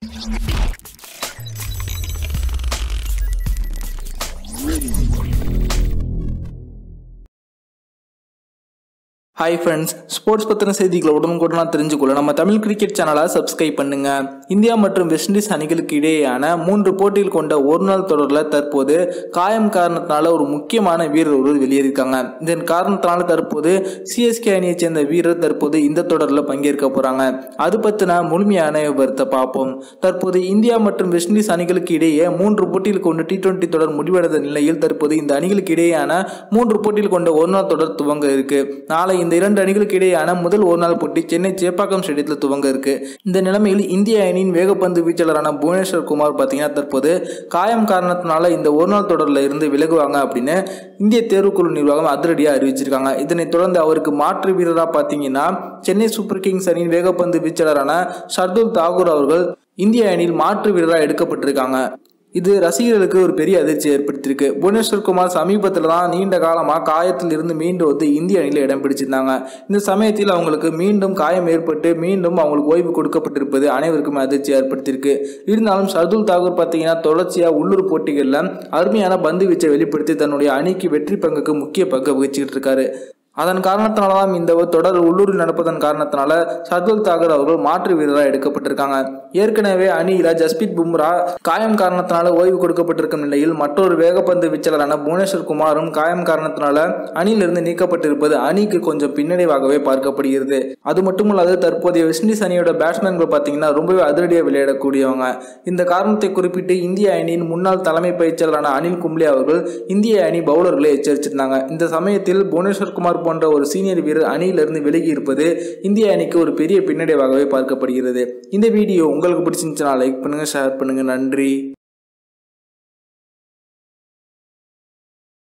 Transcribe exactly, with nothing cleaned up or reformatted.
Hi friends, sports பத்தின செய்திகளை உடனுக்குடனா தெரிஞ்சுக்கொள்ள நம்ம தமிழ் கிரிக்கெட் சேனலை சப்ஸ்கிரைப் பண்ணுங்க. இந்தியா மற்றும் வெஸ்ட் இண்டீஸ் அணிகளுக்கு இடையேயான மூன்று போட்டிகள் கொண்ட ஒரு நாள் தொடரில் தற்போது காயம் காரணத்தினால ஒரு முக்கியமான வீரர் ஒருவர் வெளியேறியிருக்காங்க. இதன் காரணத்தினால தற்போது சிஎஸ்கே அணியை சேர்ந்த வீரர் தற்போது இந்த தொடரில் பங்கேற்க போறாங்க. அது பத்தின முழுமையான விவரத்தை பார்ப்போம். தற்போது இந்தியா மற்றும் வெஸ்ட் இண்டீஸ் அணிகளுக்கு இடையே மூன்று போட்டிகள் கொண்ட டி டுவெண்டி தொடர் முடிவடைந்த நிலையில் தற்போது இந்த அணிகளுக்கு இடையேயான மூன்று போட்டிகள் கொண்ட ஒரு நாள் தொடர் துவங்க இருக்கு. நாளை இந்த இரண்டு அணிகளுக்கு இடையேயான முதல் ஒரு நாள் போட்டி சென்னை சேப்பாக்கம் ஸ்டேடியத்தில் துவங்க இருக்கு. இந்த நிலைமையில் இந்திய அணியின் வேகப்பந்து வீச்சாளரான புவனேஸ்வர் குமார் பார்த்தீங்கன்னா தற்போது காயம் காரணத்தினால இந்த ஒரு நாள் தொடரில் இருந்து விலகுவாங்க அப்படின்னு இந்திய தேர்வுக்குழு நிர்வாகம் அதிரடியாக அறிவிச்சிருக்காங்க. இதனைத் தொடர்ந்து அவருக்கு மாற்று வீரராக பார்த்தீங்கன்னா சென்னை சூப்பர் கிங்ஸ் அணியின் வேகப்பந்து வீச்சாளரான ஷர்துல் தாகூர் அவர்கள் இந்திய அணியில் மாற்று வீரராக எடுக்கப்பட்டிருக்காங்க. இது ரசிகர்களுக்கு ஒரு பெரிய அதிர்ச்சி ஏற்படுத்தியிருக்கு. புவனேஸ்வர் குமார் சமீபத்தில் தான் நீண்ட காலமாக காயத்தில் இருந்து மீண்டும் வந்து இந்திய அணியில் இடம் பிடிச்சிருந்தாங்க. இந்த சமயத்தில் அவங்களுக்கு மீண்டும் காயம் ஏற்பட்டு மீண்டும் அவங்களுக்கு ஓய்வு கொடுக்கப்பட்டிருப்பது அனைவருக்கும் அதிர்ச்சி ஏற்படுத்தியிருக்கு. இருந்தாலும் ஷர்துல் தாகூர் பார்த்தீங்கன்னா தொடர்ச்சியாக உள்ளூர் போட்டிகளில் அருமையான பந்து வீச்சை வெளிப்படுத்தி தன்னுடைய அணிக்கு வெற்றி பங்குக்கு முக்கிய பங்கு வகிச்சுக்கிட்டு இருக்காரு. அதன் காரணத்தினால்தான் இந்த தொடர் உள்ளூரில் நடப்பதன் காரணத்தினால ஷர்துல் தாகூர் அவர்கள் மாற்று வீரராக எடுக்கப்பட்டிருக்காங்க. ஏற்கனவே அணியில ஜஸ்பிரித் பும்ரா காயம் காரணத்தினால ஓய்வு கொடுக்கப்பட்டிருக்கும் நிலையில் மற்றொரு வேகப்பந்து வீச்சாளரான புவனேஸ்வர் குமாரும் காயம் காரணத்தினால அணியிலிருந்து நீக்கப்பட்டிருப்பது அணிக்கு கொஞ்சம் பின்னடைவாகவே பார்க்கப்படுகிறது. அது மட்டுமல்லாது தற்போதைய வெஸ்ட் இண்டீஸ் அணியோட பேட்ஸ்மேன்கள் பார்த்தீங்கன்னா ரொம்பவே அதிரடியாக விளையாடக்கூடியவங்க. இந்த காரணத்தை குறிப்பிட்டு இந்திய அணியின் முன்னாள் தலைமை பயிற்சியாளரான அனில் கும்ப்ளே அவர்கள் இந்திய அணி பவுலர்களை எச்சரிச்சிருந்தாங்க. இந்த சமயத்தில் புவனேஸ்வர் குமார் போன்ற ஒரு சீனியர் வீரர் அணியிலிருந்து விலகி இருப்பது இந்திய அணிக்கு ஒரு பெரிய பின்னடைவாகவே பார்க்கப்படுகிறது. இந்த வீடியோ உங்களுக்கு பிடிச்சிருந்துச்சுன்னா லைக் பண்ணுங்க, ஷேர் பண்ணுங்க. நன்றி.